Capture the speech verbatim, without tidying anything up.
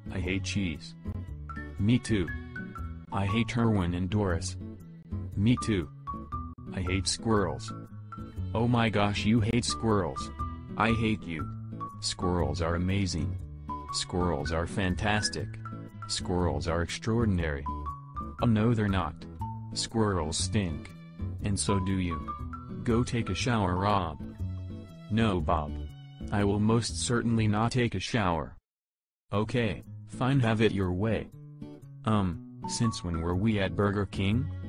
I hate cheese. Me too. I hate Erwin and Doris. Me too. I hate squirrels. Oh my gosh, you hate squirrels. I hate you. Squirrels are amazing. Squirrels are fantastic. Squirrels are extraordinary. Oh no, they're not. Squirrels stink. And so do you. Go take a shower, Rob. No, Bob. I will most certainly not take a shower. Okay, fine, have it your way. Um, since when were we at Burger King?